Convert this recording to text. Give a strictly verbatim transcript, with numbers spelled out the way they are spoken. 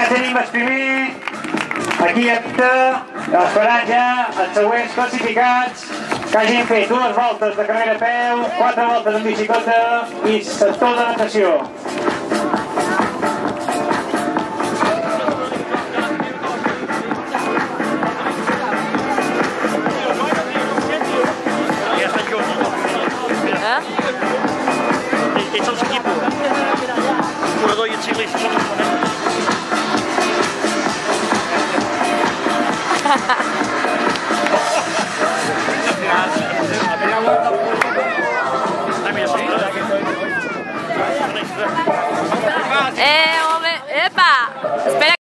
tenim el primer, aquí esperant ja els següents classificats que hagin fet dues voltes de carrera a peu, quatre voltes en bicicleta i sector de natació. Ets els equipos. El corredor i el ciclista són els ponents. Eh, home, epa! Espera.